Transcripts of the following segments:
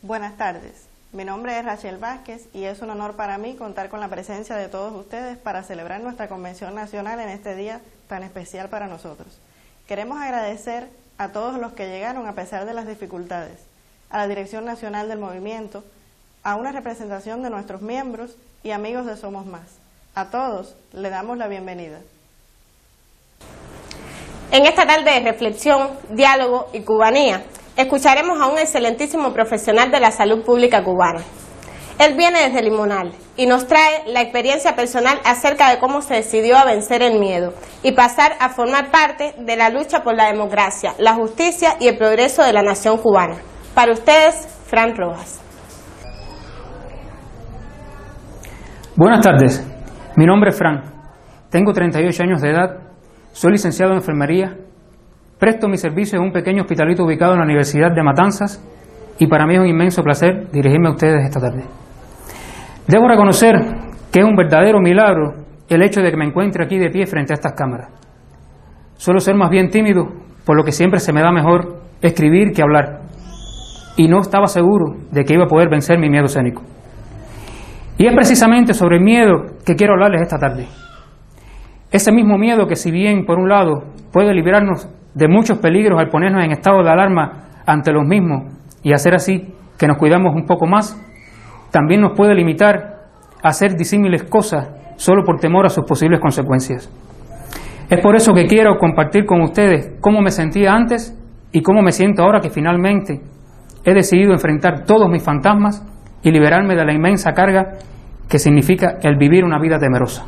Buenas tardes, mi nombre es Rachel Vázquez y es un honor para mí contar con la presencia de todos ustedes para celebrar nuestra Convención Nacional en este día tan especial para nosotros. Queremos agradecer a todos los que llegaron a pesar de las dificultades, a la Dirección Nacional del Movimiento, a una representación de nuestros miembros y amigos de Somos Más. A todos le damos la bienvenida. En esta tarde de reflexión, diálogo y cubanía, escucharemos a un excelentísimo profesional de la salud pública cubana. Él viene desde Limonal y nos trae la experiencia personal acerca de cómo se decidió a vencer el miedo y pasar a formar parte de la lucha por la democracia, la justicia y el progreso de la nación cubana. Para ustedes, Fran Rojas. Buenas tardes, mi nombre es Fran, tengo 38 años de edad, soy licenciado en enfermería, presto mi servicio en un pequeño hospitalito ubicado en la Universidad de Matanzas y para mí es un inmenso placer dirigirme a ustedes esta tarde. Debo reconocer que es un verdadero milagro el hecho de que me encuentre aquí de pie frente a estas cámaras. Suelo ser más bien tímido, por lo que siempre se me da mejor escribir que hablar, y no estaba seguro de que iba a poder vencer mi miedo escénico. Y es precisamente sobre el miedo que quiero hablarles esta tarde. Ese mismo miedo que, si bien por un lado puede librarnos de muchos peligros al ponernos en estado de alarma ante los mismos y hacer así que nos cuidamos un poco más, también nos puede limitar a hacer disímiles cosas solo por temor a sus posibles consecuencias. Es por eso que quiero compartir con ustedes cómo me sentía antes y cómo me siento ahora que finalmente he decidido enfrentar todos mis fantasmas y liberarme de la inmensa carga que significa el vivir una vida temerosa.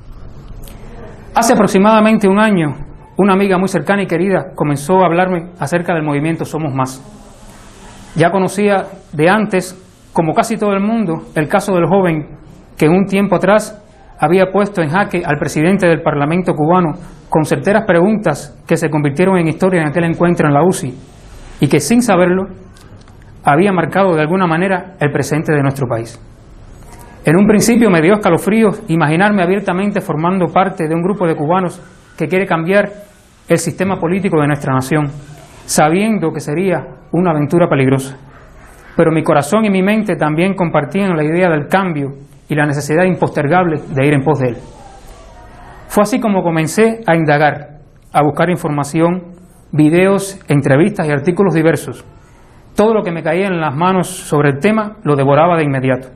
Hace aproximadamente un año, una amiga muy cercana y querida comenzó a hablarme acerca del movimiento Somos Más. Ya conocía de antes, como casi todo el mundo, el caso del joven que un tiempo atrás había puesto en jaque al presidente del Parlamento cubano con certeras preguntas que se convirtieron en historia en aquel encuentro en la UCI y que, sin saberlo, había marcado de alguna manera el presente de nuestro país. En un principio me dio escalofríos imaginarme abiertamente formando parte de un grupo de cubanos que quiere cambiar el sistema político de nuestra nación, sabiendo que sería una aventura peligrosa. Pero mi corazón y mi mente también compartían la idea del cambio y la necesidad impostergable de ir en pos de él. Fue así como comencé a indagar, a buscar información, videos, entrevistas y artículos diversos. Todo lo que me caía en las manos sobre el tema lo devoraba de inmediato.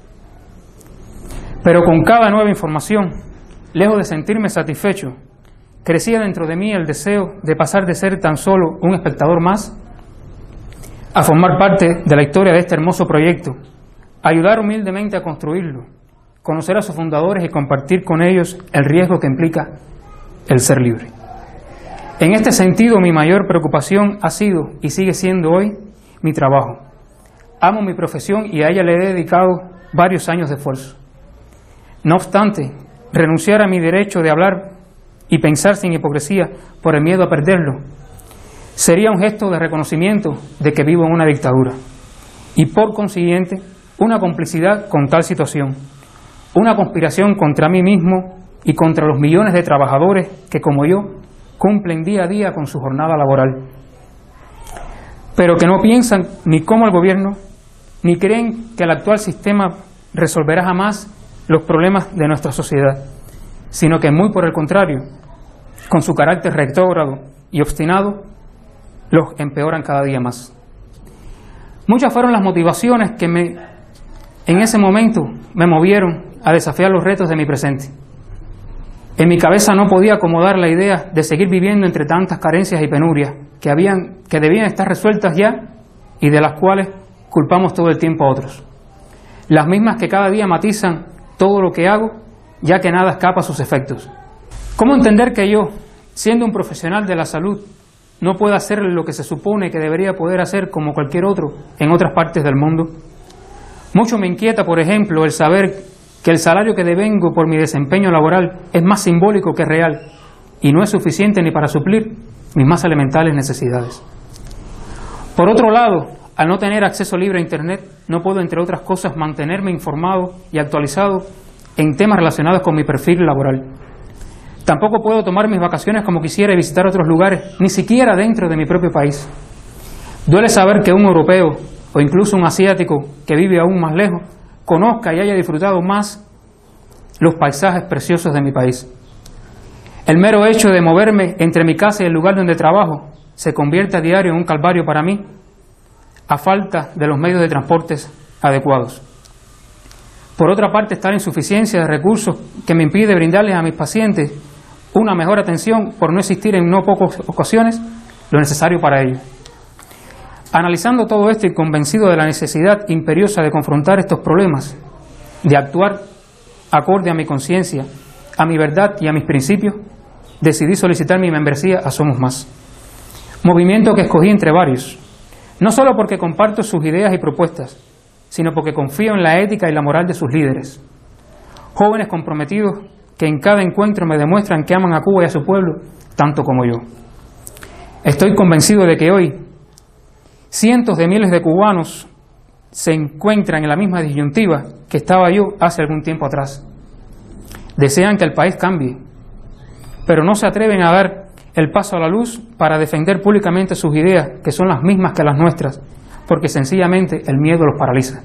Pero con cada nueva información, lejos de sentirme satisfecho, crecía dentro de mí el deseo de pasar de ser tan solo un espectador más a formar parte de la historia de este hermoso proyecto, ayudar humildemente a construirlo, conocer a sus fundadores y compartir con ellos el riesgo que implica el ser libre. En este sentido, mi mayor preocupación ha sido y sigue siendo hoy mi trabajo. Amo mi profesión y a ella le he dedicado varios años de esfuerzo. No obstante, renunciar a mi derecho de hablar y pensar sin hipocresía por el miedo a perderlo sería un gesto de reconocimiento de que vivo en una dictadura y, por consiguiente, una complicidad con tal situación, una conspiración contra mí mismo y contra los millones de trabajadores que, como yo, cumplen día a día con su jornada laboral, pero que no piensan ni como el gobierno, ni creen que el actual sistema resolverá jamás los problemas de nuestra sociedad, sino que muy por el contrario, con su carácter retrógrado y obstinado, los empeoran cada día más. Muchas fueron las motivaciones que en ese momento me movieron a desafiar los retos de mi presente. En mi cabeza no podía acomodar la idea de seguir viviendo entre tantas carencias y penurias que debían estar resueltas ya y de las cuales culpamos todo el tiempo a otros. Las mismas que cada día matizan todo lo que hago, ya que nada escapa a sus efectos. ¿Cómo entender que yo, siendo un profesional de la salud, no pueda hacer lo que se supone que debería poder hacer como cualquier otro en otras partes del mundo? Mucho me inquieta, por ejemplo, el saber que el salario que devengo por mi desempeño laboral es más simbólico que real y no es suficiente ni para suplir mis más elementales necesidades. Por otro lado, al no tener acceso libre a Internet, no puedo, entre otras cosas, mantenerme informado y actualizado en temas relacionados con mi perfil laboral. Tampoco puedo tomar mis vacaciones como quisiera y visitar otros lugares, ni siquiera dentro de mi propio país. Duele saber que un europeo o incluso un asiático que vive aún más lejos, conozca y haya disfrutado más los paisajes preciosos de mi país. El mero hecho de moverme entre mi casa y el lugar donde trabajo se convierte a diario en un calvario para mí, a falta de los medios de transportes adecuados. Por otra parte, está la insuficiencia de recursos que me impide brindarles a mis pacientes una mejor atención por no existir en no pocas ocasiones lo necesario para ello. Analizando todo esto y convencido de la necesidad imperiosa de confrontar estos problemas, de actuar acorde a mi conciencia, a mi verdad y a mis principios, decidí solicitar mi membresía a Somos Más, movimiento que escogí entre varios, no solo porque comparto sus ideas y propuestas, sino porque confío en la ética y la moral de sus líderes, jóvenes comprometidos que en cada encuentro me demuestran que aman a Cuba y a su pueblo tanto como yo. Estoy convencido de que hoy cientos de miles de cubanos se encuentran en la misma disyuntiva que estaba yo hace algún tiempo atrás. Desean que el país cambie, pero no se atreven a dar el paso a la luz para defender públicamente sus ideas, que son las mismas que las nuestras, porque sencillamente el miedo los paraliza.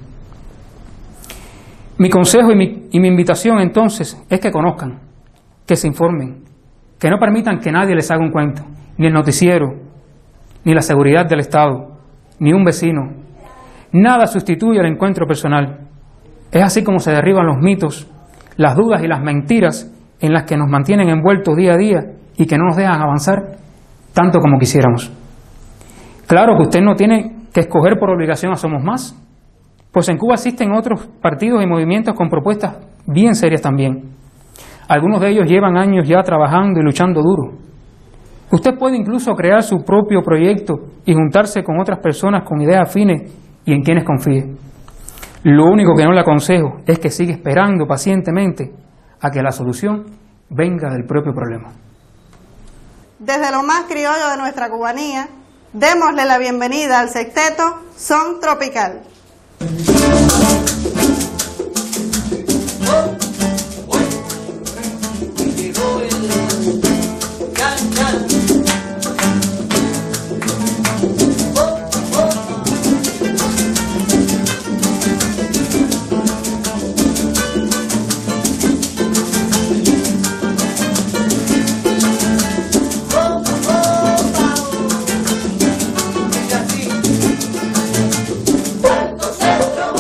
Mi consejo y mi invitación entonces es que conozcan, que se informen, que no permitan que nadie les haga un cuento, ni el noticiero, ni la seguridad del Estado, ni un vecino. Nada sustituye el encuentro personal. Es así como se derriban los mitos, las dudas y las mentiras en las que nos mantienen envueltos día a día y que no nos dejan avanzar tanto como quisiéramos. Claro que usted no tiene que escoger por obligación a Somos Más, pues en Cuba existen otros partidos y movimientos con propuestas bien serias también. Algunos de ellos llevan años ya trabajando y luchando duro. Usted puede incluso crear su propio proyecto y juntarse con otras personas con ideas afines y en quienes confíe. Lo único que no le aconsejo es que siga esperando pacientemente a que la solución venga del propio problema. Desde lo más criollo de nuestra cubanía, démosle la bienvenida al sexteto Son Tropical. Centro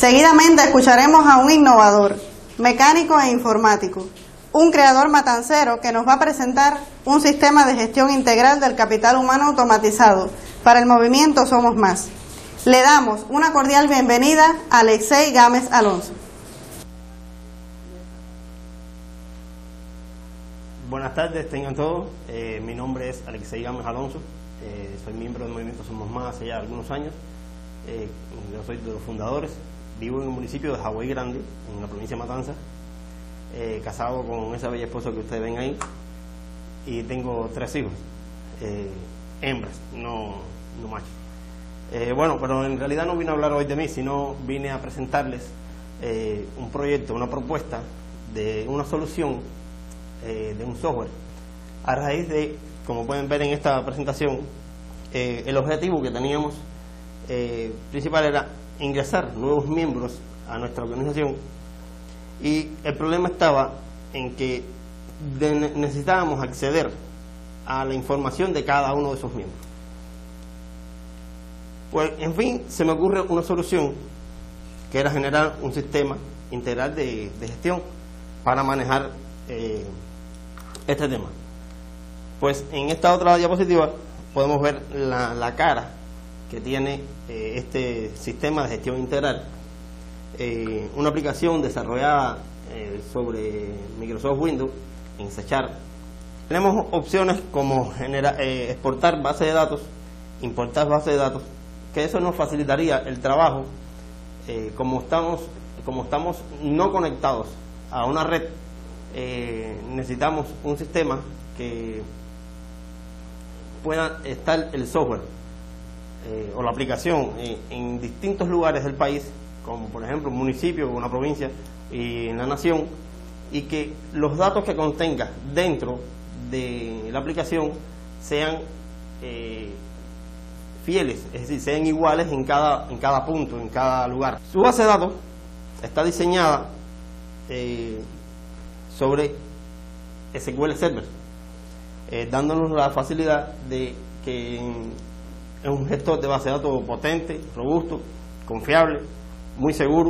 Seguidamente escucharemos a un innovador, mecánico e informático, un creador matancero que nos va a presentar un sistema de gestión integral del capital humano automatizado para el movimiento Somos Más. Le damos una cordial bienvenida a Alexei Gámez Alonso. Buenas tardes, tengan todos. Mi nombre es Alexei Gámez Alonso. Soy miembro del movimiento Somos Más hace ya algunos años. Yo soy de los fundadores. Vivo en el municipio de Jagüey Grande, en la provincia de Matanzas. Casado con esa bella esposa que ustedes ven ahí. Y tengo 3 hijos. Hembras, no machos. Bueno, pero en realidad no vine a hablar hoy de mí, sino vine a presentarles un proyecto, una propuesta de una solución de un software. A raíz de, como pueden ver en esta presentación, el objetivo que teníamos principal era ingresar nuevos miembros a nuestra organización, y el problema estaba en que necesitábamos acceder a la información de cada uno de esos miembros. Pues, en fin, se me ocurre una solución que era generar un sistema integral de gestión para manejar este tema. Pues en esta otra diapositiva podemos ver la cara que tiene este sistema de gestión integral, una aplicación desarrollada sobre Microsoft Windows en C#. Tenemos opciones como exportar base de datos, importar base de datos, que eso nos facilitaría el trabajo. Como estamos no conectados a una red, necesitamos un sistema que pueda estar el software o la aplicación en distintos lugares del país, como por ejemplo un municipio, una provincia y en la nación, y que los datos que contenga dentro de la aplicación sean fieles, es decir, sean iguales en cada punto, en cada lugar. Su base de datos está diseñada sobre SQL Server, dándonos la facilidad de que es un gestor de base de datos potente, robusto, confiable, muy seguro,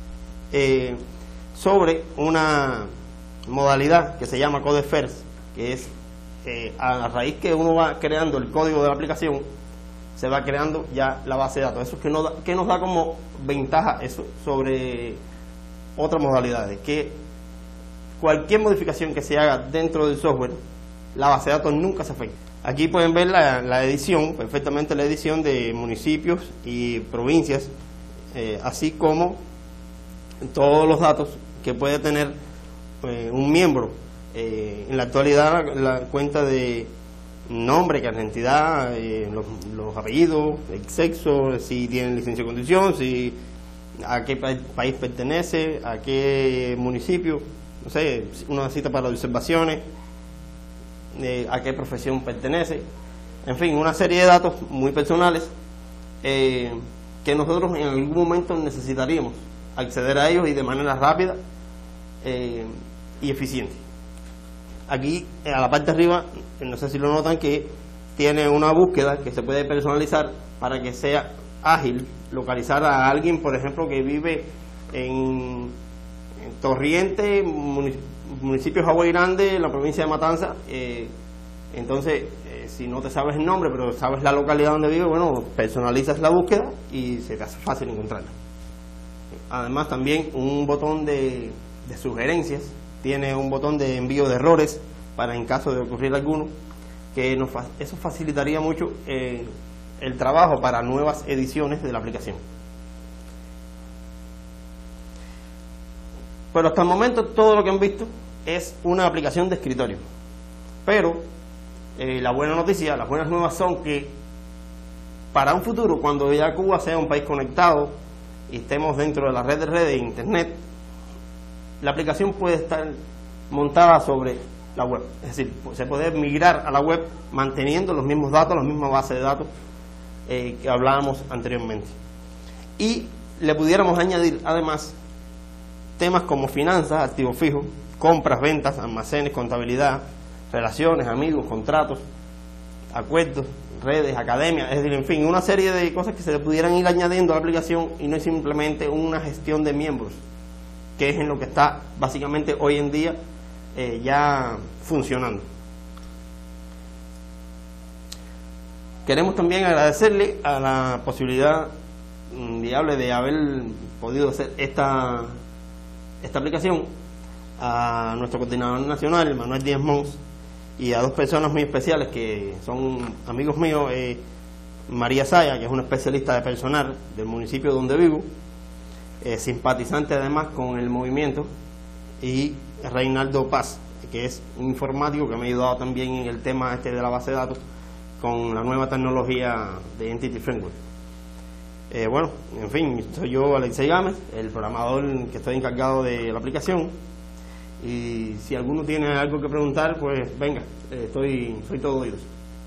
sobre una modalidad que se llama Code First, que es a raíz que uno va creando el código de la aplicación, se va creando ya la base de datos. Eso que nos da como ventaja eso sobre otras modalidades, que cualquier modificación que se haga dentro del software, la base de datos nunca se afecta. Aquí pueden ver la edición, perfectamente la edición de municipios y provincias, así como todos los datos que puede tener un miembro. En la actualidad, la cuenta de nombre, que es la identidad, los apellidos, el sexo, si tienen licencia de conducción, a qué país pertenece, a qué municipio, no sé, una cita para observaciones, a qué profesión pertenece, en fin, una serie de datos muy personales que nosotros en algún momento necesitaríamos acceder a ellos y de manera rápida y eficiente. Aquí a la parte de arriba, no sé si lo notan, que tiene una búsqueda que se puede personalizar para que sea ágil localizar a alguien, por ejemplo, que vive en Torriente, municipio de Jagüey Grande, en la provincia de Matanzas. Entonces, si no te sabes el nombre, pero sabes la localidad donde vive, bueno, personalizas la búsqueda y se te hace fácil encontrarla. Además, también un botón de sugerencias, tiene un botón de envío de errores para en caso de ocurrir alguno, que eso facilitaría mucho el trabajo para nuevas ediciones de la aplicación. Pero hasta el momento todo lo que han visto es una aplicación de escritorio. Pero la buena noticia, las buenas nuevas son que para un futuro, cuando ya Cuba sea un país conectado y estemos dentro de la red de redes de Internet, la aplicación puede estar montada sobre la web. Es decir, se puede migrar a la web manteniendo los mismos datos, la misma base de datos que hablábamos anteriormente. Y le pudiéramos añadir además temas como finanzas, activos fijos, compras, ventas, almacenes, contabilidad, relaciones, amigos, contratos, acuerdos, redes, academias, es decir, en fin, una serie de cosas que se le pudieran ir añadiendo a la aplicación y no es simplemente una gestión de miembros, que es en lo que está básicamente hoy en día ya funcionando. Queremos también agradecerle a la posibilidad viable de haber podido hacer esta aplicación a nuestro coordinador nacional, Manuel Díaz Mons, y a dos personas muy especiales que son amigos míos, María Saya, que es una especialista de personal del municipio donde vivo, simpatizante además con el movimiento, y Reinaldo Paz, que es un informático que me ha ayudado también en el tema de la base de datos con la nueva tecnología de Entity Framework. Bueno, en fin, soy yo, Alexei Gámez, el programador que estoy encargado de la aplicación, y si alguno tiene algo que preguntar, pues venga, soy todo oídos.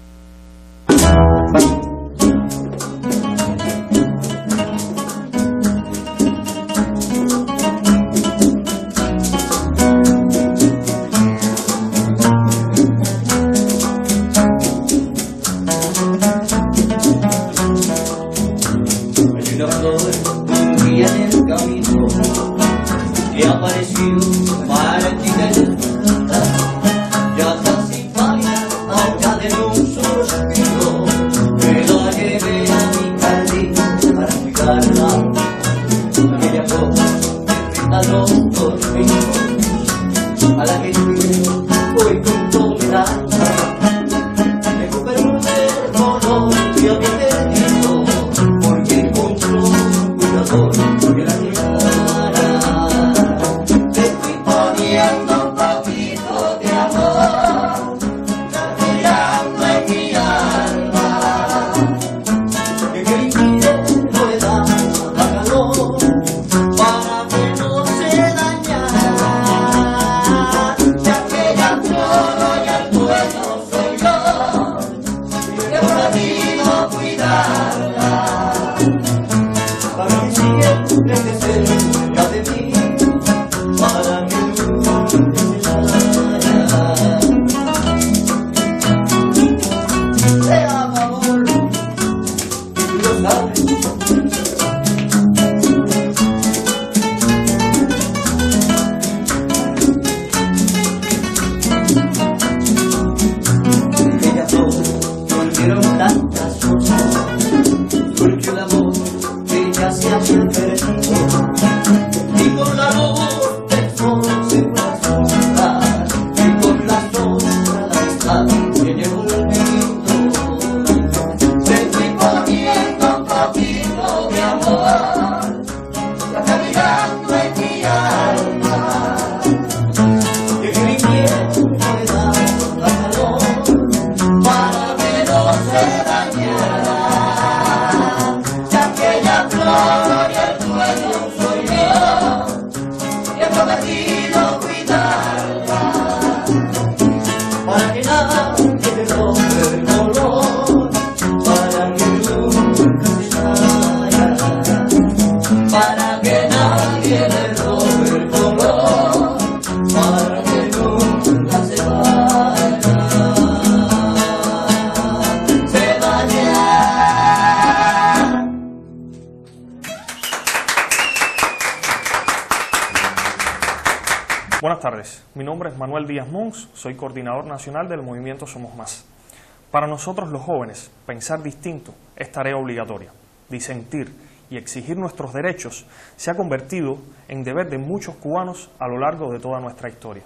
Buenas tardes, mi nombre es Manuel Díaz Mons, soy coordinador nacional del movimiento Somos Más. Para nosotros los jóvenes, pensar distinto es tarea obligatoria. Disentir y exigir nuestros derechos se ha convertido en deber de muchos cubanos a lo largo de toda nuestra historia.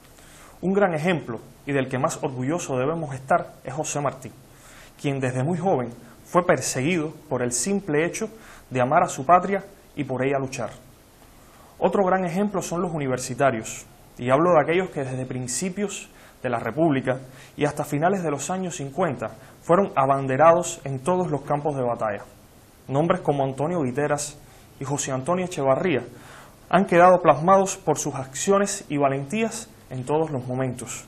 Un gran ejemplo, y del que más orgulloso debemos estar, es José Martí, quien desde muy joven fue perseguido por el simple hecho de amar a su patria y por ella luchar. Otro gran ejemplo son los universitarios, y hablo de aquellos que desde principios de la República y hasta finales de los años 50 fueron abanderados en todos los campos de batalla. Nombres como Antonio Guiteras y José Antonio Echevarría han quedado plasmados por sus acciones y valentías en todos los momentos.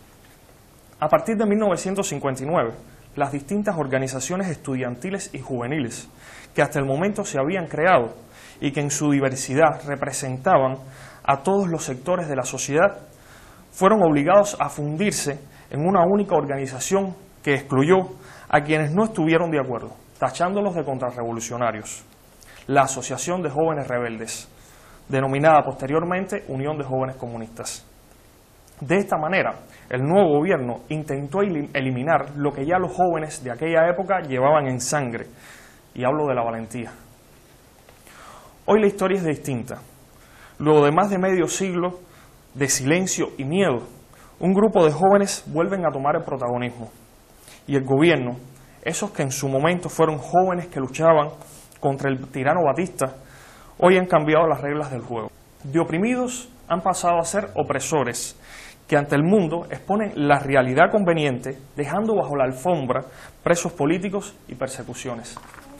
A partir de 1959, las distintas organizaciones estudiantiles y juveniles que hasta el momento se habían creado y que en su diversidad representaban a todos los sectores de la sociedad, fueron obligados a fundirse en una única organización que excluyó a quienes no estuvieron de acuerdo, tachándolos de contrarrevolucionarios. La Asociación de Jóvenes Rebeldes, denominada posteriormente Unión de Jóvenes Comunistas. De esta manera, el nuevo gobierno intentó eliminar lo que ya los jóvenes de aquella época llevaban en sangre, y hablo de la valentía. Hoy la historia es distinta. Luego de más de medio siglo de silencio y miedo, un grupo de jóvenes vuelven a tomar el protagonismo. Y el gobierno, esos que en su momento fueron jóvenes que luchaban contra el tirano Batista, hoy han cambiado las reglas del juego. De oprimidos han pasado a ser opresores, que ante el mundo exponen la realidad conveniente, dejando bajo la alfombra presos políticos y persecuciones.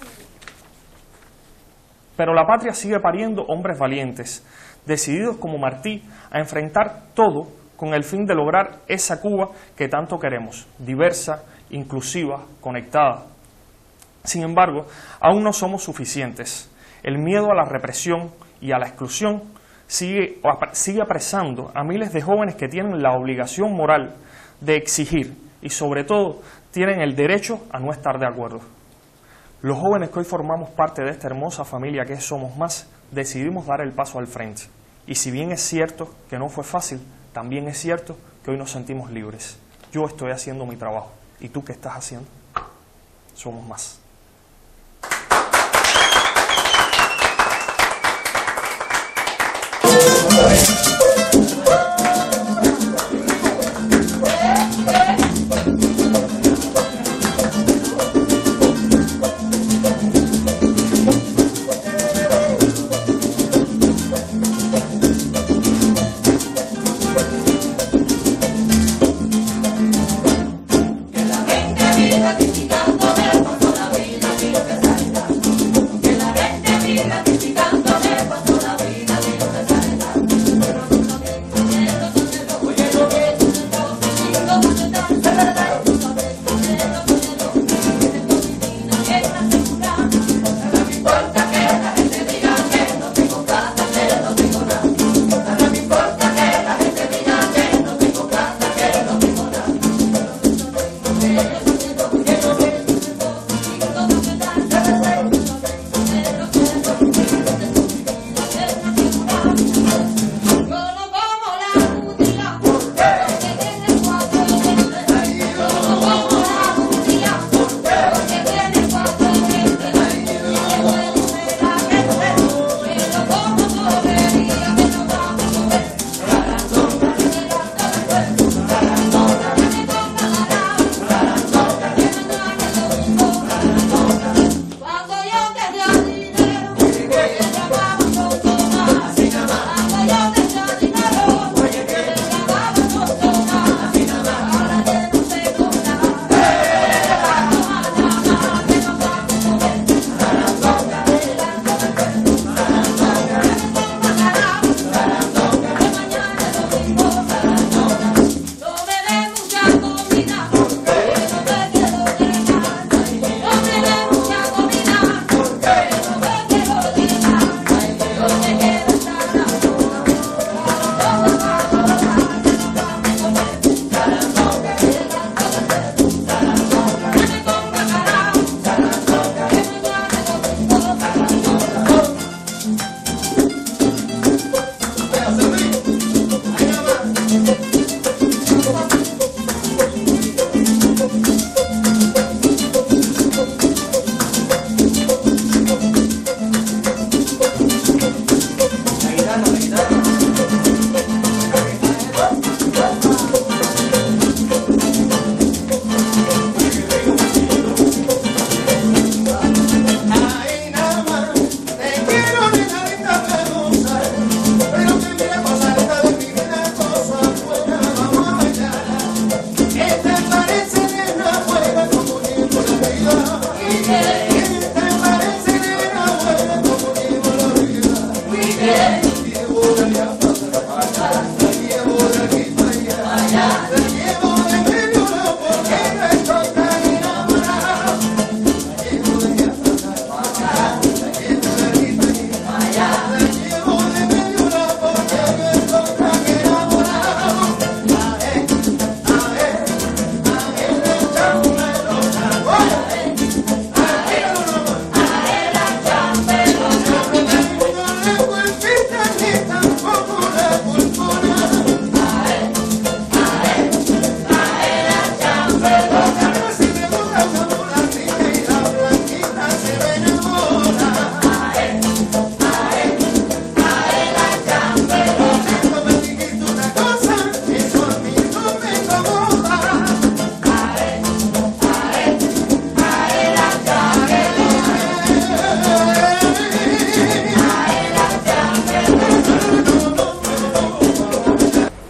Pero la patria sigue pariendo hombres valientes, decididos como Martí a enfrentar todo con el fin de lograr esa Cuba que tanto queremos, diversa, inclusiva, conectada. Sin embargo, aún no somos suficientes. El miedo a la represión y a la exclusión sigue apresando a miles de jóvenes que tienen la obligación moral de exigir y sobre todo tienen el derecho a no estar de acuerdo. Los jóvenes que hoy formamos parte de esta hermosa familia que es Somos Más, decidimos dar el paso al frente. Y si bien es cierto que no fue fácil, también es cierto que hoy nos sentimos libres. Yo estoy haciendo mi trabajo. ¿Y tú qué estás haciendo? Somos Más.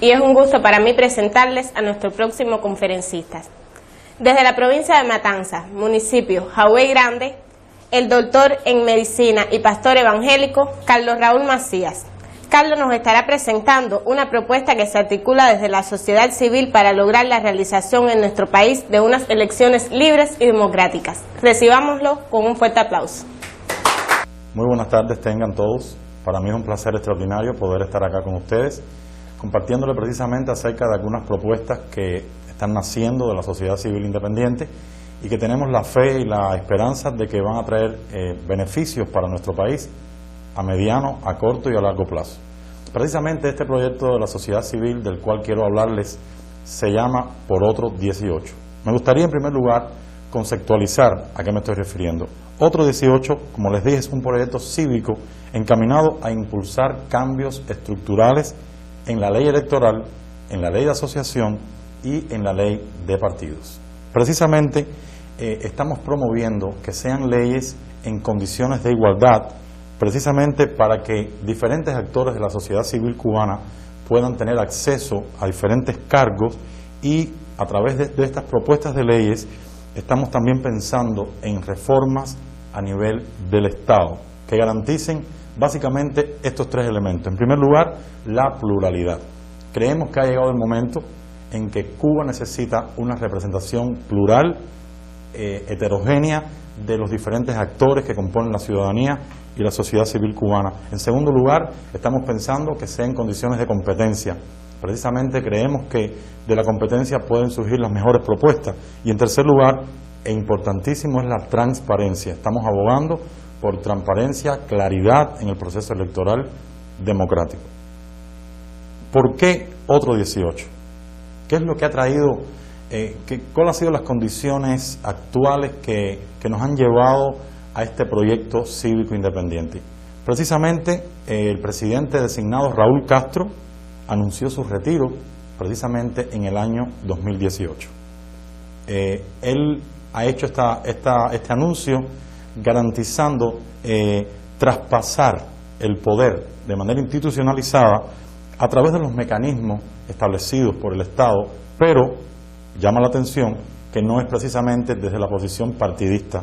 y es un gusto para mí presentarles a nuestro próximo conferencista. Desde la provincia de Matanzas, municipio Jauey Grande, el doctor en medicina y pastor evangélico Carlos Raúl Macías. Carlos nos estará presentando una propuesta que se articula desde la sociedad civil para lograr la realización en nuestro país de unas elecciones libres y democráticas. Recibámoslo con un fuerte aplauso. Muy buenas tardes tengan todos. Para mí es un placer extraordinario poder estar acá con ustedes, compartiéndole precisamente acerca de algunas propuestas que están naciendo de la sociedad civil independiente y que tenemos la fe y la esperanza de que van a traer beneficios para nuestro país a mediano, a corto y a largo plazo. Precisamente este proyecto de la sociedad civil del cual quiero hablarles se llama Por Otro 18. Me gustaría en primer lugar conceptualizar a qué me estoy refiriendo. Otro 18, como les dije, es un proyecto cívico encaminado a impulsar cambios estructurales en la ley electoral, en la ley de asociación y en la ley de partidos. Precisamente estamos promoviendo que sean leyes en condiciones de igualdad, precisamente para que diferentes actores de la sociedad civil cubana puedan tener acceso a diferentes cargos y a través de estas propuestas de leyes estamos también pensando en reformas a nivel del Estado que garanticen básicamente estos tres elementos. En primer lugar, la pluralidad. Creemos que ha llegado el momento en que Cuba necesita una representación plural, heterogénea de los diferentes actores que componen la ciudadanía y la sociedad civil cubana. En segundo lugar, estamos pensando que sea en condiciones de competencia. Precisamente creemos que de la competencia pueden surgir las mejores propuestas. Y en tercer lugar, e importantísimo, es la transparencia. Estamos abogando por transparencia, claridad en el proceso electoral democrático. ¿Por qué otro 18? ¿Qué es lo que ha traído, cuáles han sido las condiciones actuales que nos han llevado a este proyecto cívico independiente? Precisamente el presidente designado Raúl Castro anunció su retiro precisamente en el año 2018. Él ha hecho este anuncio garantizando traspasar el poder de manera institucionalizada a través de los mecanismos establecidos por el Estado, pero llama la atención que no es precisamente desde la posición partidista.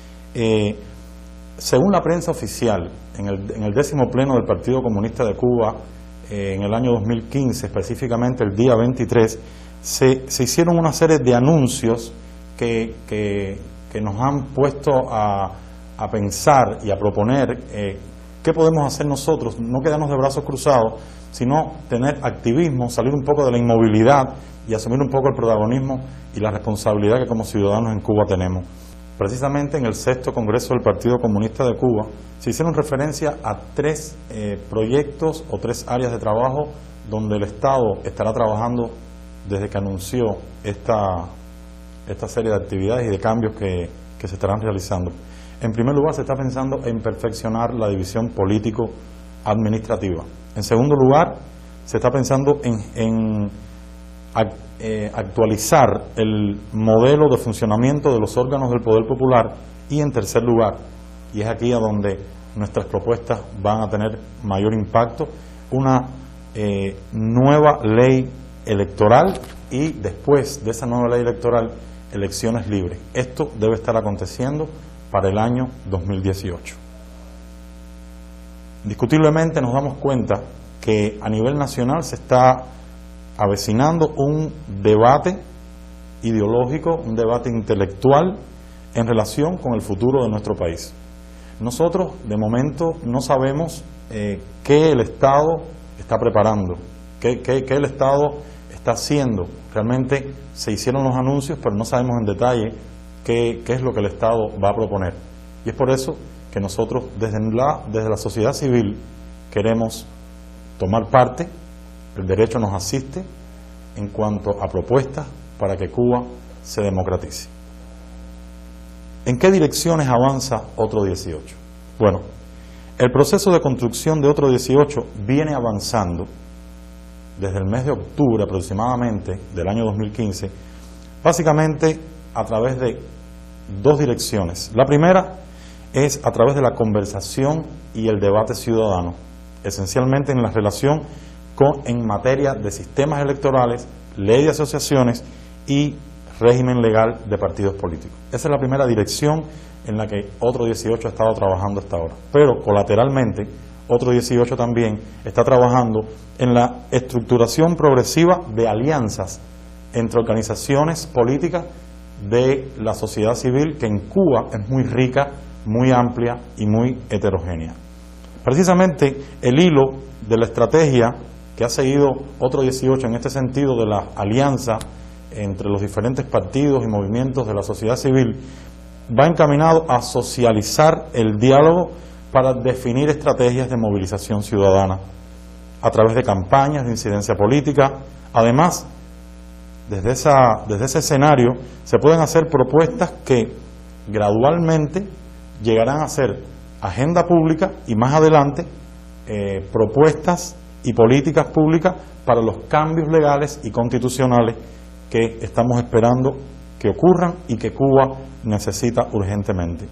Según la prensa oficial, en el 10º pleno del Partido Comunista de Cuba, en el año 2015, específicamente el día 23, se hicieron una serie de anuncios que nos han puesto a pensar y a proponer qué podemos hacer nosotros, no quedarnos de brazos cruzados, sino tener activismo, salir un poco de la inmovilidad y asumir un poco el protagonismo y la responsabilidad que como ciudadanos en Cuba tenemos. Precisamente en el 6º Congreso del Partido Comunista de Cuba se hicieron referencia a 3 proyectos o 3 áreas de trabajo donde el Estado estará trabajando desde que anunció esta serie de actividades y de cambios que se estarán realizando. En primer lugar, se está pensando en perfeccionar la división político-administrativa. En segundo lugar, se está pensando en actualizar el modelo de funcionamiento de los órganos del Poder Popular. Y en tercer lugar, y es aquí a donde nuestras propuestas van a tener mayor impacto, una nueva ley electoral y después de esa nueva ley electoral, elecciones libres. Esto debe estar aconteciendo para el año 2018. Indiscutiblemente nos damos cuenta que a nivel nacional se está avecinando un debate ideológico, un debate intelectual en relación con el futuro de nuestro país. Nosotros, de momento, no sabemos qué el Estado está preparando, qué el Estado está haciendo. Realmente se hicieron los anuncios, pero no sabemos en detalle qué es lo que el Estado va a proponer. Y es por eso que nosotros, desde la sociedad civil, queremos tomar parte. El derecho nos asiste en cuanto a propuestas para que Cuba se democratice. ¿En qué direcciones avanza otro 18? Bueno, el proceso de construcción de otro 18 viene avanzando desde el mes de octubre aproximadamente del año 2015, básicamente a través de 2 direcciones. La primera es a través de la conversación y el debate ciudadano, esencialmente en la relación en materia de sistemas electorales, ley de asociaciones y régimen legal de partidos políticos. Esa es la primera dirección en la que Otro 18 ha estado trabajando hasta ahora. Pero colateralmente, Otro 18 también está trabajando en la estructuración progresiva de alianzas entre organizaciones políticas de la sociedad civil, que en Cuba es muy rica, muy amplia y muy heterogénea. Precisamente el hilo de la estrategia que ha seguido Otro 18 en este sentido de la alianza entre los diferentes partidos y movimientos de la sociedad civil va encaminado a socializar el diálogo para definir estrategias de movilización ciudadana a través de campañas de incidencia política. Además, desde ese escenario se pueden hacer propuestas que gradualmente llegarán a ser agenda pública y más adelante propuestas y políticas públicas para los cambios legales y constitucionales que estamos esperando que ocurran y que Cuba necesita urgentemente.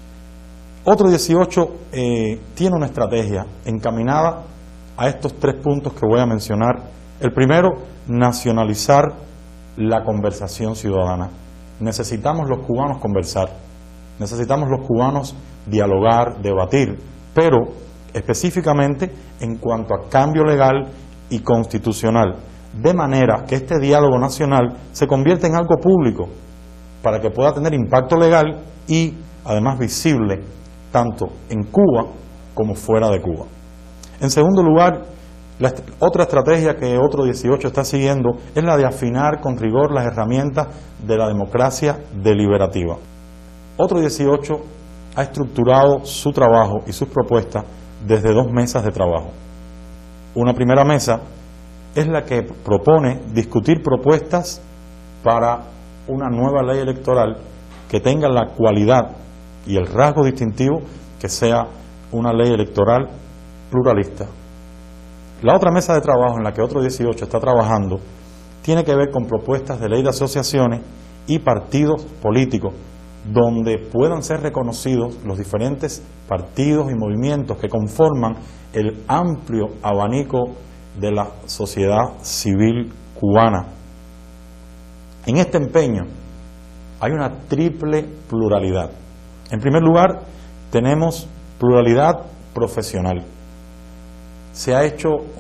Otro 18 tiene una estrategia encaminada a estos 3 puntos que voy a mencionar. El primero, nacionalizar la conversación ciudadana. Necesitamos los cubanos conversar, necesitamos los cubanos dialogar, debatir, pero específicamente en cuanto a cambio legal y constitucional, de manera que este diálogo nacional se convierta en algo público para que pueda tener impacto legal y además visible tanto en Cuba como fuera de Cuba. En segundo lugar, otra estrategia que Otro 18 está siguiendo es la de afinar con rigor las herramientas de la democracia deliberativa. Otro 18 ha estructurado su trabajo y sus propuestas desde 2 mesas de trabajo. Una primera mesa es la que propone discutir propuestas para una nueva ley electoral que tenga la cualidad y el rasgo distintivo que sea una ley electoral pluralista. La otra mesa de trabajo en la que Otro 18 está trabajando tiene que ver con propuestas de ley de asociaciones y partidos políticos, donde puedan ser reconocidos los diferentes partidos y movimientos que conforman el amplio abanico de la sociedad civil cubana. En este empeño hay una triple pluralidad. En primer lugar, tenemos pluralidad profesional. Se ha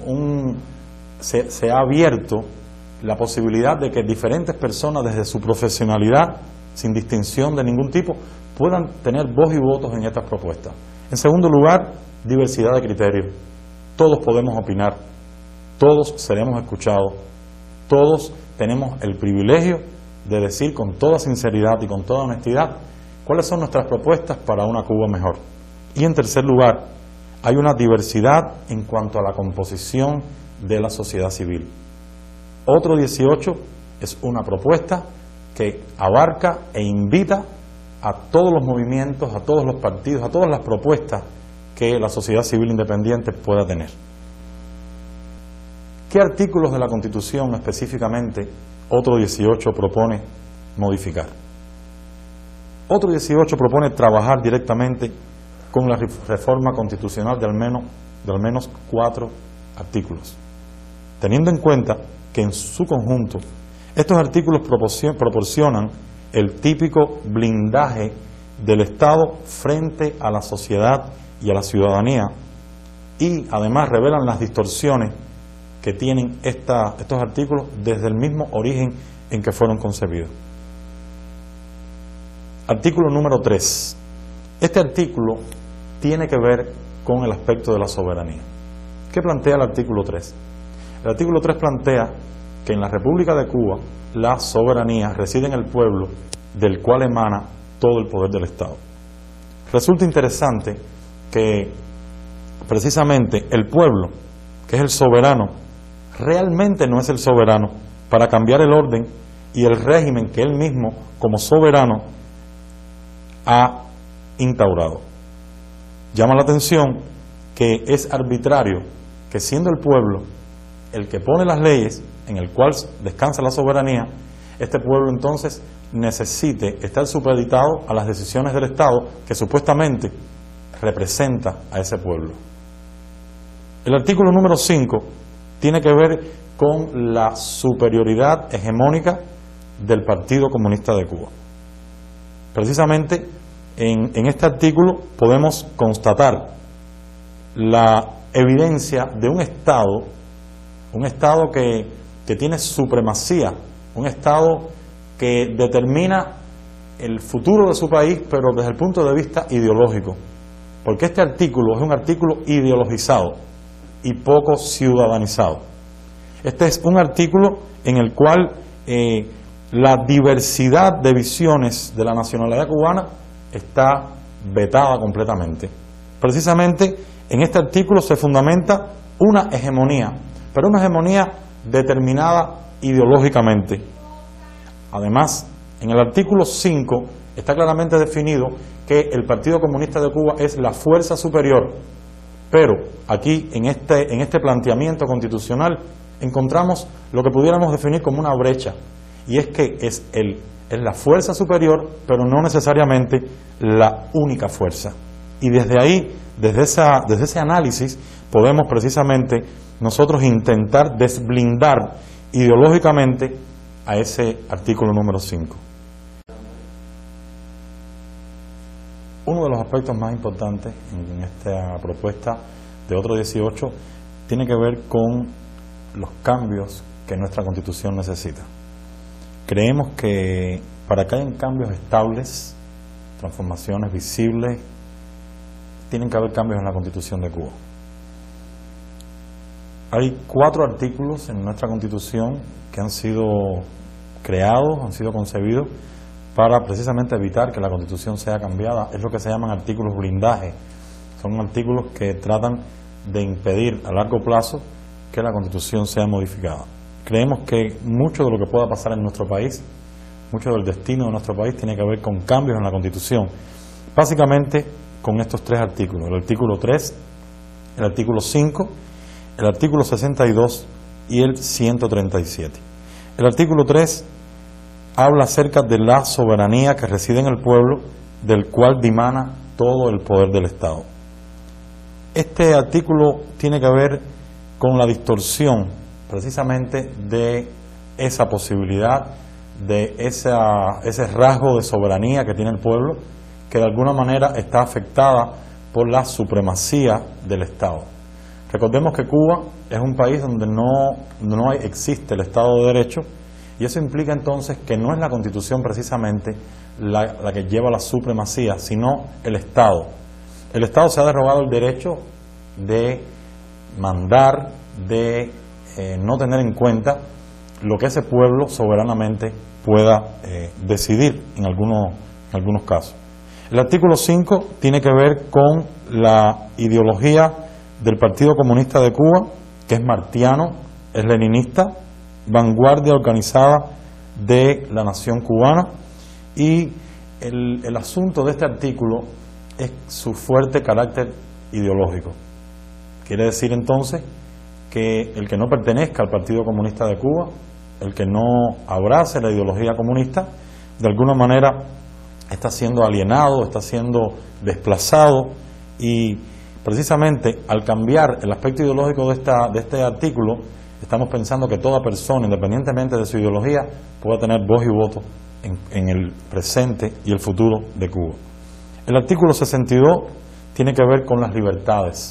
abierto la posibilidad de que diferentes personas desde su profesionalidad, sin distinción de ningún tipo, puedan tener voz y votos en estas propuestas. En segundo lugar, diversidad de criterios. Todos podemos opinar, todos seremos escuchados, todos tenemos el privilegio de decir con toda sinceridad y con toda honestidad cuáles son nuestras propuestas para una Cuba mejor. Y en tercer lugar, hay una diversidad en cuanto a la composición de la sociedad civil. Otro 18 es una propuesta que abarca e invita a todos los movimientos, a todos los partidos, a todas las propuestas que la sociedad civil independiente pueda tener. ¿Qué artículos de la Constitución específicamente Otro 18 propone modificar? Otro 18 propone trabajar directamente con la reforma constitucional de al menos 4 artículos, teniendo en cuenta que en su conjunto estos artículos proporcionan el típico blindaje del Estado frente a la sociedad y a la ciudadanía, y además revelan las distorsiones que tienen estos artículos desde el mismo origen en que fueron concebidos. Artículo número 3. Este artículo tiene que ver con el aspecto de la soberanía. ¿Qué plantea el artículo 3? El artículo 3 plantea que en la República de Cuba la soberanía reside en el pueblo, del cual emana todo el poder del Estado. Resulta interesante que precisamente el pueblo, que es el soberano, realmente no es el soberano para cambiar el orden y el régimen que él mismo, como soberano, ha instaurado. Llama la atención que es arbitrario que, siendo el pueblo el que pone las leyes en el cual descansa la soberanía, este pueblo entonces necesite estar supeditado a las decisiones del Estado que supuestamente representa a ese pueblo. El artículo número 5 tiene que ver con la superioridad hegemónica del Partido Comunista de Cuba. Precisamente en este artículo podemos constatar la evidencia de un Estado que tiene supremacía, un Estado que determina el futuro de su país, pero desde el punto de vista ideológico, porque este artículo es un artículo ideologizado y poco ciudadanizado. Este es un artículo en el cual la diversidad de visiones de la nacionalidad cubana está vetada completamente. Precisamente en este artículo se fundamenta una hegemonía, pero una hegemonía determinada ideológicamente. Además, en el artículo 5 está claramente definido que el Partido Comunista de Cuba es la fuerza superior, pero aquí en este planteamiento constitucional encontramos lo que pudiéramos definir como una brecha, y es que es la fuerza superior, pero no necesariamente la única fuerza. Y desde ahí, desde ese análisis, podemos precisamente nosotros intentar desblindar ideológicamente a ese artículo número 5. Uno de los aspectos más importantes en esta propuesta de otro 18 tiene que ver con los cambios que nuestra Constitución necesita. Creemos que para que hayan cambios estables, transformaciones visibles, tienen que haber cambios en la Constitución de Cuba. Hay 4 artículos en nuestra Constitución que han sido creados, han sido concebidos para precisamente evitar que la Constitución sea cambiada. Es lo que se llaman artículos blindaje. Son artículos que tratan de impedir a largo plazo que la Constitución sea modificada. Creemos que mucho de lo que pueda pasar en nuestro país, mucho del destino de nuestro país tiene que ver con cambios en la Constitución. Básicamente con estos 3 artículos, el artículo 3, el artículo 5, el artículo 62 y el 137. El artículo 3 habla acerca de la soberanía que reside en el pueblo, del cual dimana todo el poder del Estado. Este artículo tiene que ver con la distorsión precisamente de esa posibilidad, de ese rasgo de soberanía que tiene el pueblo, que de alguna manera está afectada por la supremacía del Estado. Recordemos que Cuba es un país donde no existe el Estado de Derecho, y eso implica entonces que no es la Constitución precisamente la que lleva la supremacía, sino el Estado. El Estado se ha derogado el derecho de mandar, de no tener en cuenta lo que ese pueblo soberanamente pueda decidir en algunos casos. El artículo 5 tiene que ver con la ideología del Partido Comunista de Cuba, que es martiano, es leninista, vanguardia organizada de la nación cubana, y el asunto de este artículo es su fuerte carácter ideológico. Quiere decir entonces que el que no pertenezca al Partido Comunista de Cuba, el que no abrace la ideología comunista, de alguna manera está siendo alienado, está siendo desplazado, y precisamente al cambiar el aspecto ideológico de este artículo, estamos pensando que toda persona, independientemente de su ideología, pueda tener voz y voto en el presente y el futuro de Cuba. El artículo 62 tiene que ver con las libertades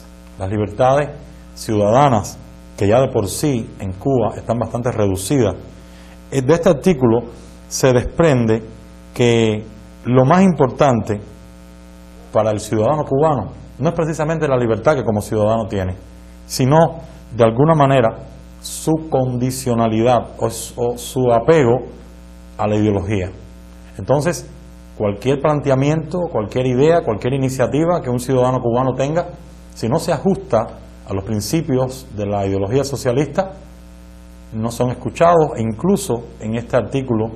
ciudadanas, que ya de por sí en Cuba están bastante reducidas. De este artículo se desprende que lo más importante para el ciudadano cubano no es precisamente la libertad que como ciudadano tiene, sino de alguna manera su condicionalidad o su apego a la ideología. Entonces, cualquier planteamiento, cualquier idea, cualquier iniciativa que un ciudadano cubano tenga, si no se ajusta a los principios de la ideología socialista, no son escuchados, e incluso en este artículo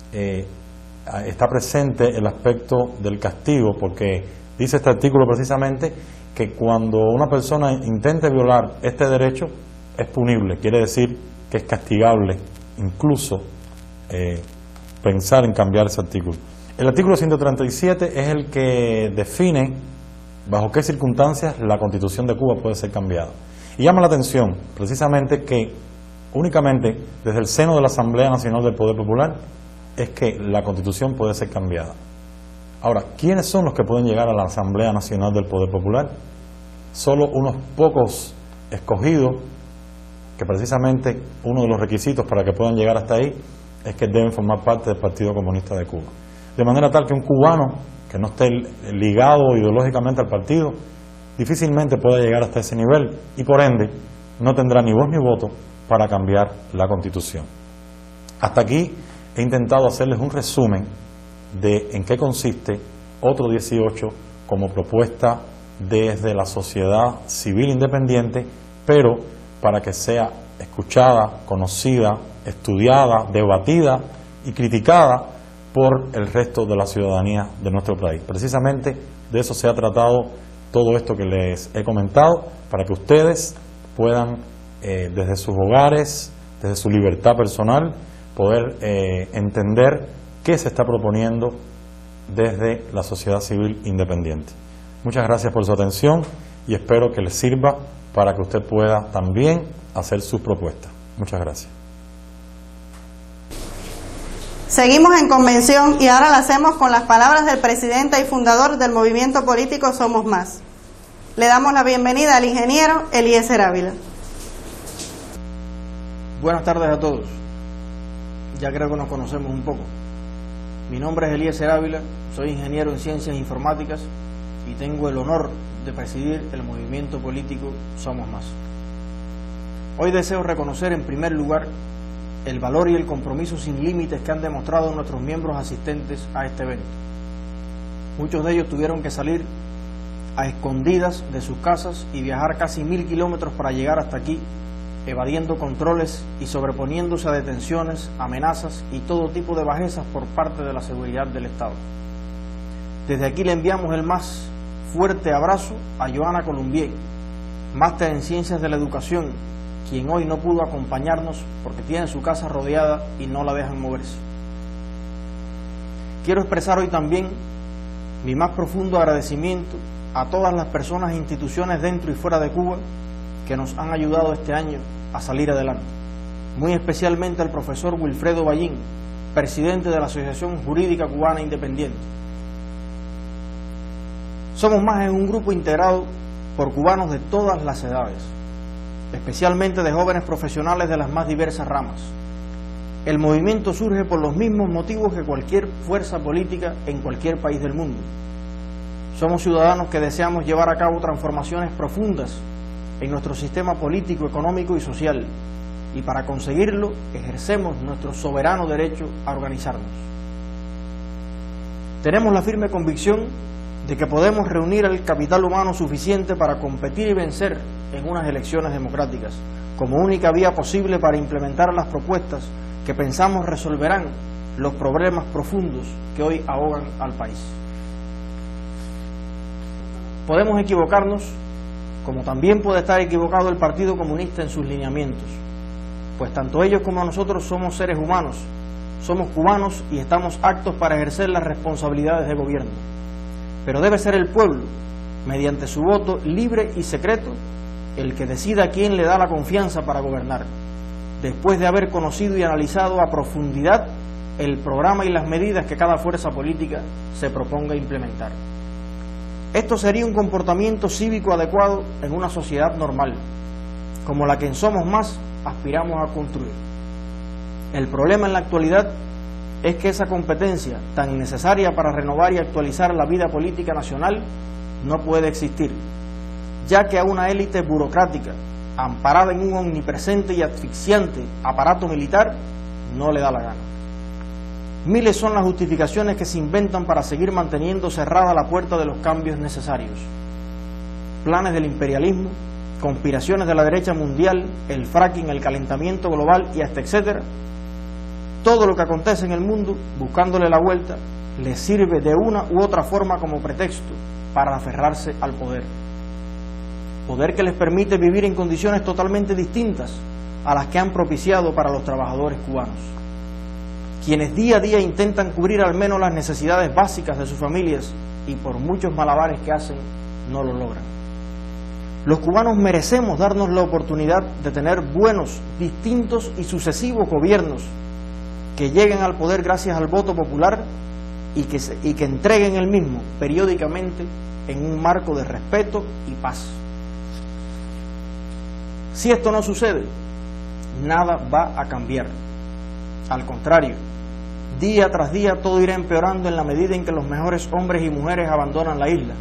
está presente el aspecto del castigo, porque dice este artículo precisamente que cuando una persona intente violar este derecho es punible, quiere decir que es castigable, incluso pensar en cambiar ese artículo. El artículo 137 es el que define bajo qué circunstancias la Constitución de Cuba puede ser cambiada. Y llama la atención precisamente que únicamente desde el seno de la Asamblea Nacional del Poder Popular es que la Constitución puede ser cambiada. Ahora, ¿quiénes son los que pueden llegar a la Asamblea Nacional del Poder Popular? Solo unos pocos escogidos, que precisamente uno de los requisitos para que puedan llegar hasta ahí es que deben formar parte del Partido Comunista de Cuba. De manera tal que un cubano que no esté ligado ideológicamente al partido difícilmente pueda llegar hasta ese nivel y por ende no tendrá ni voz ni voto para cambiar la Constitución. Hasta aquí he intentado hacerles un resumen de en qué consiste Otro 18 como propuesta desde la sociedad civil independiente, pero para que sea escuchada, conocida, estudiada, debatida y criticada por el resto de la ciudadanía de nuestro país. Precisamente de eso se ha tratado todo esto que les he comentado, para que ustedes puedan desde sus hogares, desde su libertad personal, poder entender qué se está proponiendo desde la sociedad civil independiente. Muchas gracias por su atención y espero que les sirva para que usted pueda también hacer sus propuestas. Muchas gracias. Seguimos en convención y ahora la hacemos con las palabras del presidente y fundador del movimiento político Somos Más. Le damos la bienvenida al ingeniero Eliezer Ávila. Buenas tardes a todos. Ya creo que nos conocemos un poco. Mi nombre es Eliezer Ávila, soy ingeniero en Ciencias Informáticas y tengo el honor de presidir el movimiento político Somos Más. Hoy deseo reconocer en primer lugar el valor y el compromiso sin límites que han demostrado nuestros miembros asistentes a este evento. Muchos de ellos tuvieron que salir a escondidas de sus casas y viajar casi 1000 kilómetros para llegar hasta aquí, evadiendo controles y sobreponiéndose a detenciones, amenazas y todo tipo de bajezas por parte de la seguridad del Estado. Desde aquí le enviamos el más fuerte abrazo a Joana Columbier, máster en Ciencias de la Educación, quien hoy no pudo acompañarnos porque tiene su casa rodeada y no la dejan moverse. Quiero expresar hoy también mi más profundo agradecimiento a todas las personas e instituciones dentro y fuera de Cuba que nos han ayudado este año a salir adelante. Muy especialmente al profesor Wilfredo Ballín, presidente de la Asociación Jurídica Cubana Independiente. Somos Más es un grupo integrado por cubanos de todas las edades, especialmente de jóvenes profesionales de las más diversas ramas. El movimiento surge por los mismos motivos que cualquier fuerza política en cualquier país del mundo. Somos ciudadanos que deseamos llevar a cabo transformaciones profundas en nuestro sistema político, económico y social, y para conseguirlo ejercemos nuestro soberano derecho a organizarnos. Tenemos la firme convicción de que podemos reunir el capital humano suficiente para competir y vencer en unas elecciones democráticas, como única vía posible para implementar las propuestas que pensamos resolverán los problemas profundos que hoy ahogan al país. Podemos equivocarnos, como también puede estar equivocado el Partido Comunista en sus lineamientos, pues tanto ellos como nosotros somos seres humanos, somos cubanos y estamos aptos para ejercer las responsabilidades de gobierno. Pero debe ser el pueblo, mediante su voto libre y secreto, el que decida a quién le da la confianza para gobernar, después de haber conocido y analizado a profundidad el programa y las medidas que cada fuerza política se proponga implementar. Esto sería un comportamiento cívico adecuado en una sociedad normal, como la que en Somos Más aspiramos a construir. El problema en la actualidad es que esa competencia tan necesaria para renovar y actualizar la vida política nacional no puede existir, ya que a una élite burocrática amparada en un omnipresente y asfixiante aparato militar no le da la gana. Miles son las justificaciones que se inventan para seguir manteniendo cerrada la puerta de los cambios necesarios. Planes del imperialismo, conspiraciones de la derecha mundial, el fracking, el calentamiento global y hasta etcétera. Todo lo que acontece en el mundo, buscándole la vuelta, les sirve de una u otra forma como pretexto para aferrarse al poder. Poder que les permite vivir en condiciones totalmente distintas a las que han propiciado para los trabajadores cubanos, quienes día a día intentan cubrir al menos las necesidades básicas de sus familias y por muchos malabares que hacen, no lo logran. Los cubanos merecemos darnos la oportunidad de tener buenos, distintos y sucesivos gobiernos que lleguen al poder gracias al voto popular y que entreguen el mismo periódicamente en un marco de respeto y paz. Si esto no sucede, nada va a cambiar. Al contrario, día tras día todo irá empeorando en la medida en que los mejores hombres y mujeres abandonan la isla.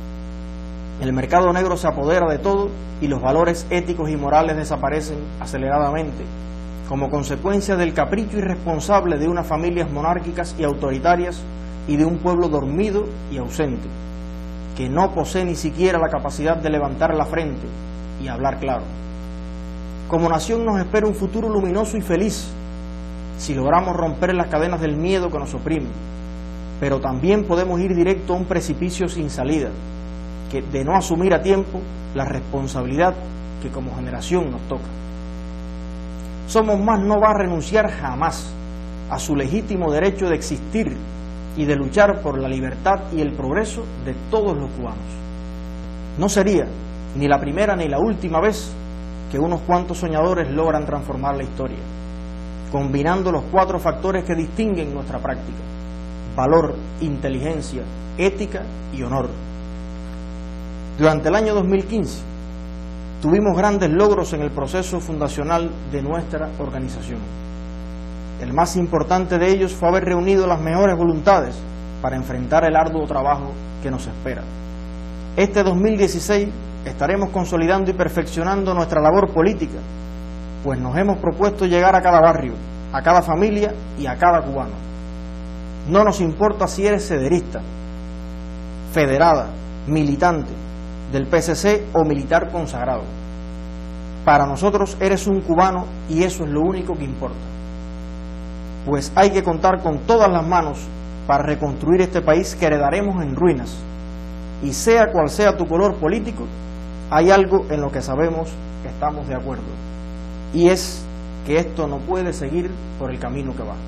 El mercado negro se apodera de todo y los valores éticos y morales desaparecen aceleradamente, como consecuencia del capricho irresponsable de unas familias monárquicas y autoritarias y de un pueblo dormido y ausente, que no posee ni siquiera la capacidad de levantar la frente y hablar claro. Como nación nos espera un futuro luminoso y feliz si logramos romper las cadenas del miedo que nos oprime, pero también podemos ir directo a un precipicio sin salida, que de no asumir a tiempo la responsabilidad que como generación nos toca. Somos Más no va a renunciar jamás a su legítimo derecho de existir y de luchar por la libertad y el progreso de todos los cubanos. No sería ni la primera ni la última vez que unos cuantos soñadores logran transformar la historia, combinando los 4 factores que distinguen nuestra práctica: valor, inteligencia, ética y honor. Durante el año 2015 tuvimos grandes logros en el proceso fundacional de nuestra organización. El más importante de ellos fue haber reunido las mejores voluntades para enfrentar el arduo trabajo que nos espera. Este 2016 estaremos consolidando y perfeccionando nuestra labor política, pues nos hemos propuesto llegar a cada barrio, a cada familia y a cada cubano. No nos importa si eres sederista, federada, militante del PSC o militar consagrado. Para nosotros eres un cubano y eso es lo único que importa. Pues hay que contar con todas las manos para reconstruir este país que heredaremos en ruinas. Y sea cual sea tu color político, hay algo en lo que sabemos que estamos de acuerdo. Y es que esto no puede seguir por el camino que va.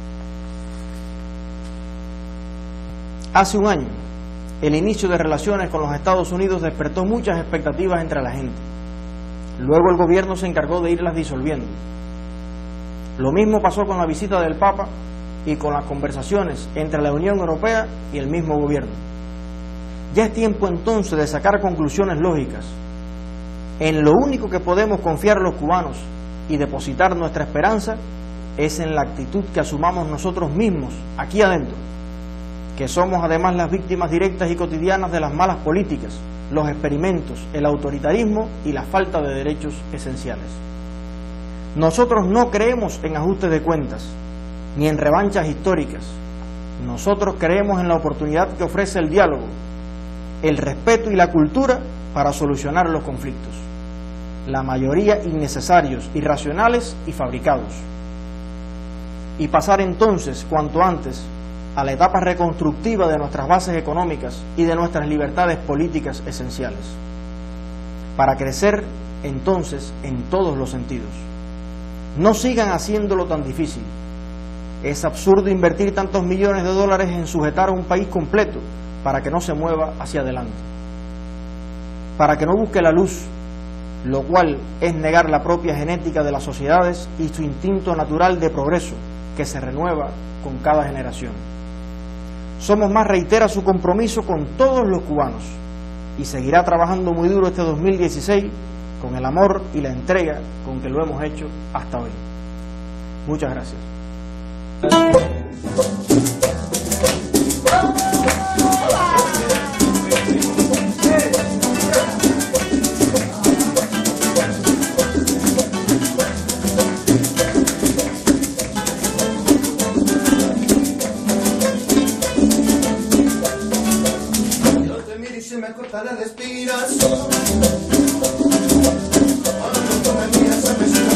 Hace un año, el inicio de relaciones con los Estados Unidos despertó muchas expectativas entre la gente. Luego el gobierno se encargó de irlas disolviendo. Lo mismo pasó con la visita del Papa y con las conversaciones entre la Unión Europea y el mismo gobierno. Ya es tiempo entonces de sacar conclusiones lógicas. En lo único que podemos confiar los cubanos y depositar nuestra esperanza es en la actitud que asumamos nosotros mismos aquí adentro, que somos además las víctimas directas y cotidianas de las malas políticas, los experimentos, el autoritarismo y la falta de derechos esenciales. Nosotros no creemos en ajustes de cuentas, ni en revanchas históricas. Nosotros creemos en la oportunidad que ofrece el diálogo, el respeto y la cultura para solucionar los conflictos, la mayoría innecesarios, irracionales y fabricados, y pasar entonces, cuanto antes, a la etapa reconstructiva de nuestras bases económicas y de nuestras libertades políticas esenciales, para crecer entonces en todos los sentidos. No sigan haciéndolo tan difícil. Es absurdo invertir tantos millones de dólares en sujetar a un país completo para que no se mueva hacia adelante, para que no busque la luz, lo cual es negar la propia genética de las sociedades y su instinto natural de progreso, que se renueva con cada generación. Somos Más reitera su compromiso con todos los cubanos y seguirá trabajando muy duro este 2016 con el amor y la entrega con que lo hemos hecho hasta hoy. Muchas gracias. Me corta la respiración. Cuando tú me miras, se me